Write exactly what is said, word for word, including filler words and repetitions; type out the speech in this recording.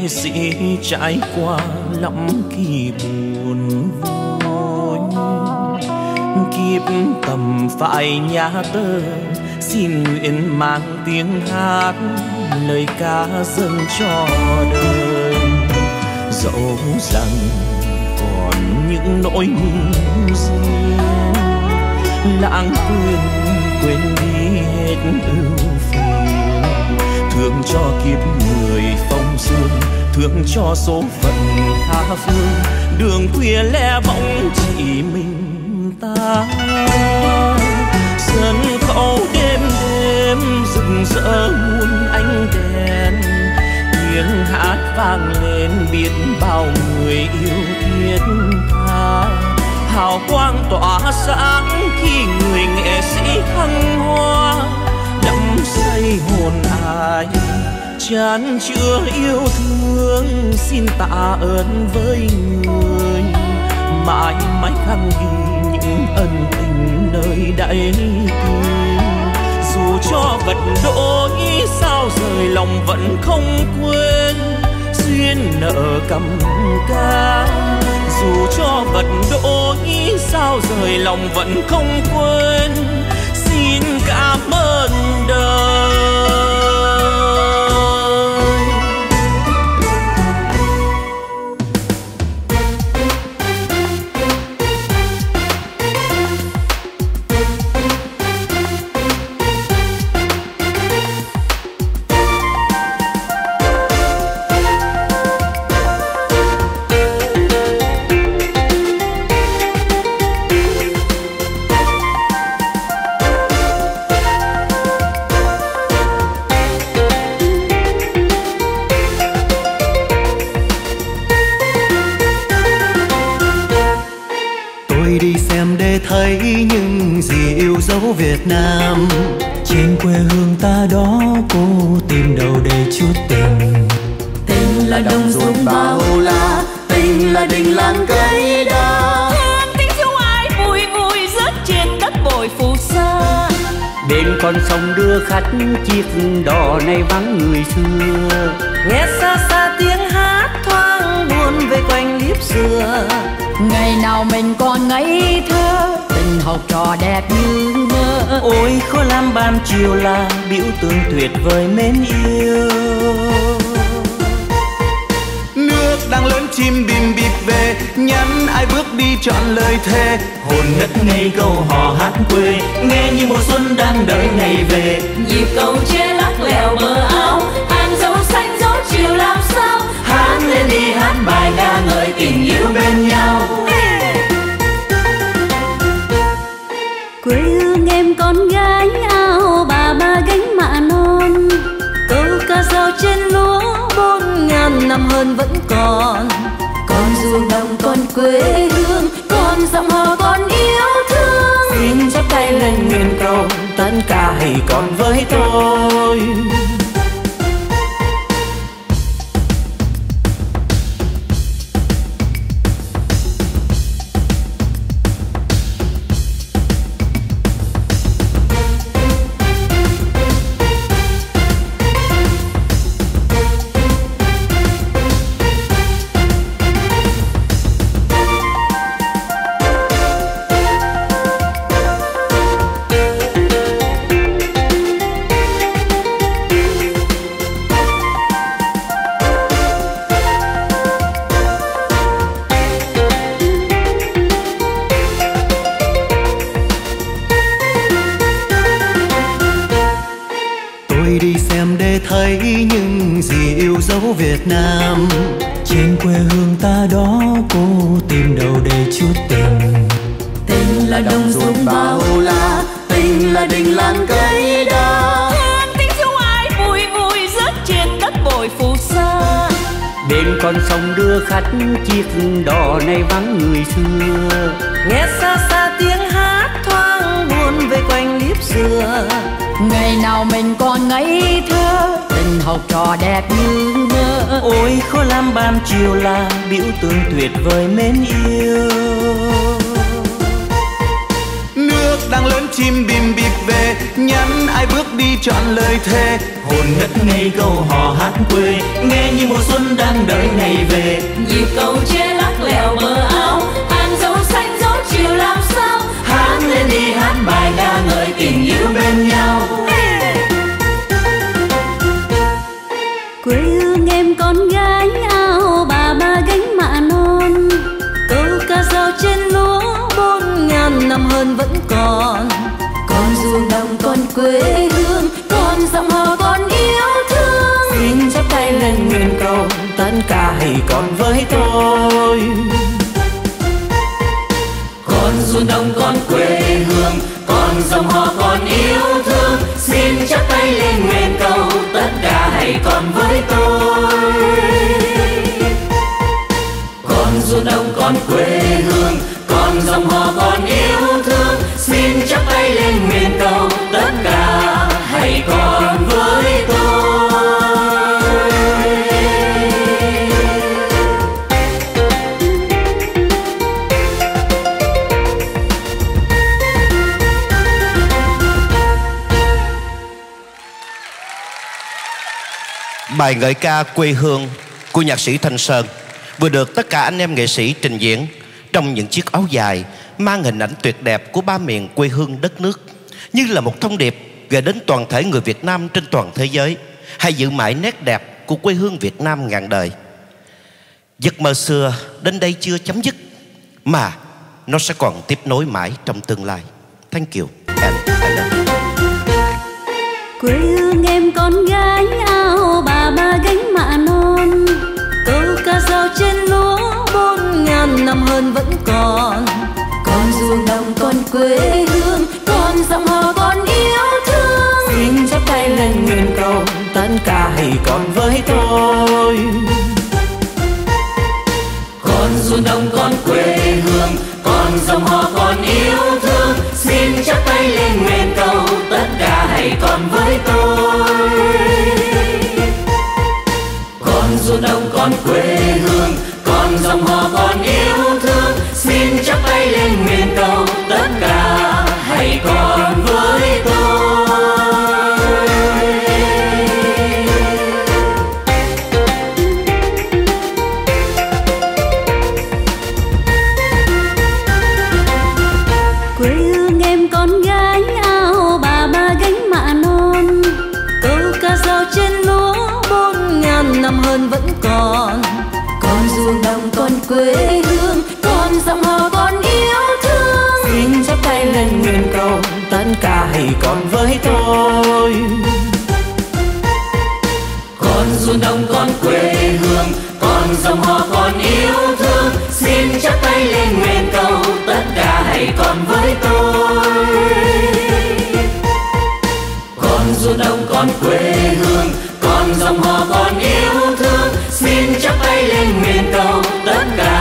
nghệ sĩ trải qua lắm kỳ buồn vui. Kiếp tầm phải nhà tơ, xin nguyện mang tiếng hát lời ca dâng cho đời. Dẫu rằng còn những nỗi niềm riêng, lãng quên quên đi hết ưu phiền. Thương cho kiếp người phong sương, thương cho số phận tha phương. Đường khuya lẻ bóng chỉ mình ta. Sân khấu đêm đêm rực rỡ muôn ánh đèn. Tiếng hát vang lên biết bao người yêu thiết tha. Hào quang tỏa sáng khi người nghệ sĩ thăng hoa. Đắm say hồn ai chan chứa yêu thương, xin tạ ơn với người mãi mãi khắc ghi những ân tình nơi đáy tim. Dù cho vật đổi sao rời lòng vẫn không quên duyên nợ cầm ca. Dù cho vật đổi sao rời lòng vẫn không quên xin cảm ơn đời. Thấy những gì yêu dấu Việt Nam. Trên quê hương ta đó cô tìm đâu để chút tình. Tình là đồng ruộng bao la, tình là đình làng cây đa. Thương tình thiếu ai vui vui rớt trên đất bội phù sa. Bên con sông đưa khách chiếc đò này vắng người xưa. Nghe xa xa tiếng hát thoáng buồn về quanh liếp xưa. Ngày nào mình còn ngây thơ, tình học trò đẹp như mơ. Ôi khó làm ban chiều là biểu tượng tuyệt vời mến yêu. Nước đang lớn chim bìm bịp về, nhắn ai bước đi trọn lời thề. Hồn ngất ngây câu hò hát quê, nghe như mùa xuân đang đợi ngày về. Nhịp cầu tre lắc lẻo bờ áo, hàng dấu xanh dấu chiều làm sao. Hát lên đi hát bài ca ngợi tình yêu bên nhau. Quê hương em con gái ao bà ba gánh mạ non. Câu ca dao trên lúa bốn ngàn năm hơn vẫn còn. Con ruộng đồng con quê hương, con dòng hò con yêu thương. Xin chắp tay lên nguyện cầu tất cả hãy còn với tôi. Thấy những gì yêu dấu Việt Nam. Trên quê hương ta đó cô tìm đâu để chút tình. Tình là đồng ruộng bao la, tình là đình làng cây đa. Thương tình thiếu ai vui vui rớt trên đất bội phù sa. Bên con sông đưa khách chiếc đò này vắng người xưa. Nghe xa xa tiếng hát thoáng buồn về quanh liếp xưa. Ngày nào mình còn ngây thơ, tình học trò đẹp như mơ. Ôi khó làm ban chiều là biểu tượng tuyệt vời mến yêu. Nước đang lớn chim bìm bịp về, nhắn ai bước đi trọn lời thề. Hồn ngất ngây câu hò hát quê, nghe như mùa xuân đang đợi ngày về. Nhịp cầu tre lắc lẻo bờ áo, hàng dấu xanh gió chiều làm sao. Hát lên đi hát bài ca ngợi tình yêu bên nhau. Quê hương em con gái ao bà ba gánh mạ non, Câu ca dao trên lúa bốn ngàn năm hơn vẫn còn. Con ruộng đồng con quê hương, con dòng hò con yêu thương. Xin chắp tay lên nguyện cầu tất cả hãy còn với tôi. Con ruộng đồng con quê hương, con dòng hò con yêu thương. Xin chắp tay lên nguyện cầu tất cả hãy còn với tôi. Con ruộng đồng con quê hương, con dòng hò con yêu thương. Xin chắp tay lên nguyện cầu tất cả hãy còn với tôi. Bài ngợi ca quê hương của nhạc sĩ Thanh Sơn vừa được tất cả anh em nghệ sĩ trình diễn trong những chiếc áo dài mang hình ảnh tuyệt đẹp của ba miền quê hương đất nước, như là một thông điệp gửi đến toàn thể người Việt Nam trên toàn thế giới. Hãy giữ mãi nét đẹp của quê hương Việt Nam ngàn đời. Giấc mơ xưa đến đây chưa chấm dứt, mà nó sẽ còn tiếp nối mãi trong tương lai. Thank you and I love you. quê hương em con gái ao bà ba gánh mạ non, Câu ca dao trên lúa bốn ngàn năm hơn vẫn còn. Con ruộng đồng con quê hương, con dòng hò con yêu thương. Xin chắp tay lên nguyện cầu tất cả hãy còn với tôi. Con ruộng đồng con quê hương, con dòng hò con yêu thương. Xin chắp tay lên nguyện cầu tất cả hãy còn với tôi. Con ruộng đồng con quê hương, con dòng hò con yêu thương. Xin chắp tay lên nguyện cầu tất cả hãy còn với tôi. quê hương em con gái ao bà ba gánh mạ non, Câu ca dao trên lúa bốn ngàn năm hơn vẫn còn. Con ruộng đồng con quê hương, con dòng hò con yêu thương. Xin chắp tay lên nguyện cầu tất cả hãy còn với tôi. Con ruộng đồng con quê hương, con dòng hò con yêu thương. Xin chắp tay lên nguyện cầu tất cả hãy còn với tôi. Con ruộng đồng con quê hương, con dòng hò con yêu thương. Xin chắp tay lên nguyện cầu tất cả